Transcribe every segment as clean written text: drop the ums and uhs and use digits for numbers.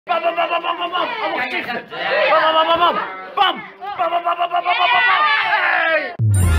Bam, bam, bam, bam, bam, bam, bam. Allemaal gezichten. Bam, bam, bam, bam, bam. Bam, bam, bam, bam, bam, bam, bam, bam. Hey!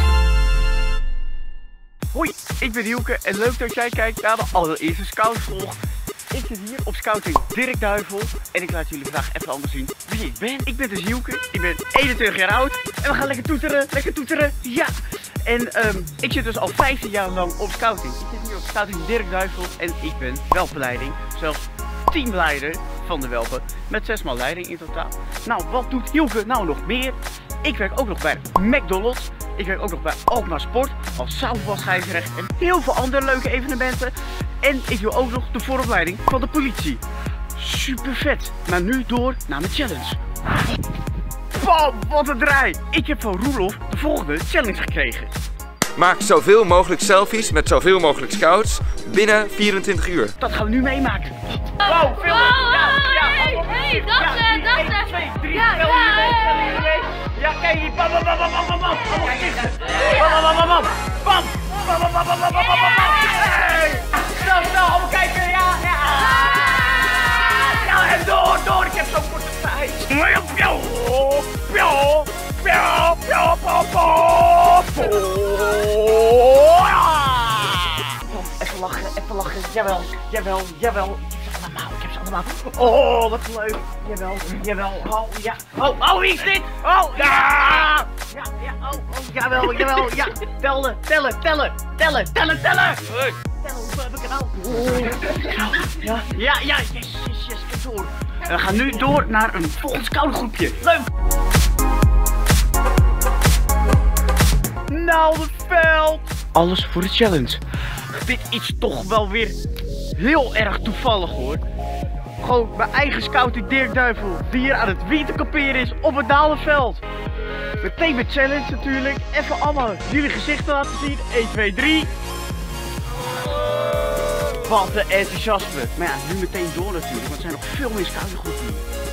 Hoi, ik ben Hielke en leuk dat jij kijkt naar de allereerste scoutvlog. Ik zit hier op scouting Dirk Duivel en ik laat jullie vandaag even anders zien wie ik ben. Ik ben dus Hielke, ik ben 21 jaar oud en we gaan lekker toeteren, ja. En ik zit dus al 15 jaar lang op scouting. Ik zit hier op scouting Dirk Duivel en ik ben welpenleiding, zelfs teamleider van de welpen met 6 man leiding in totaal. Nou, wat doet Hielke nou nog meer? Ik werk ook nog bij McDonald's. Ik werk ook nog bij Alkmaar Sport als zaalvoetbalscheidsrechter en heel veel andere leuke evenementen. En ik doe ook nog de vooropleiding van de politie. Super vet. Maar nu door naar mijn challenge. Bam, wat een draai. Ik heb van Roelof de volgende challenge gekregen. Maak zoveel mogelijk selfies met zoveel mogelijk scouts binnen 24 uur. Dat gaan we nu meemaken. Wow, film. Hey, dat is. 1, 2, 3, tel jullie mee. Ja, kijk hier. Bam, bam, bam, bam, bam, bam. Allemaal gezichten. Bam, bam, bam, bam, bam. Bam, bam, bam, bam, bam, bam, bam, bam. Hey! Snel, allemaal kijken. Ja. Nou, en door. Ik heb zo'n korte tijd. Even lachen. Jawel. Ik heb ze allemaal. Oh, wat leuk. Jawel. Oh, ja. Oh, wie is dit? Oh, ja. Jawel. Ja, tellen. Tellen. Hey. Tellen, hoeveel heb ik er nou? Ja, yes, kijk door. We gaan nu door naar een volgend scoutgroepje. Leuk. Nou, het veld. Alles voor de challenge. Dit is toch wel weer heel erg toevallig hoor. Gewoon mijn eigen scouting Dirk Duivel die hier aan het winter kamperen is op het Dalenveld. Meteen met challenge natuurlijk. Even allemaal jullie gezichten laten zien. 1, 2, 3. Wat een enthousiasme. Maar ja, nu meteen door natuurlijk, want er zijn nog veel meer scoutinggroepen.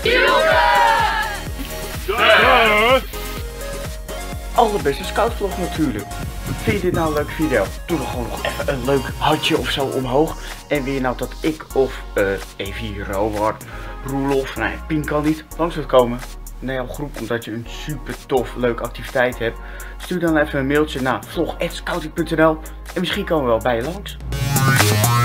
Allerbeste scoutvlog natuurlijk. Vind je dit nou een leuke video? Doe dan gewoon nog even een leuk hartje of zo omhoog. En wil je nou dat ik of even hier Robert, Roelof, nee, Pien kan niet, langs wilt komen. Nee, al groep, omdat je een super tof, leuke activiteit hebt. Stuur dan even een mailtje naar vlog@scouting.nl en misschien komen we wel bij je langs.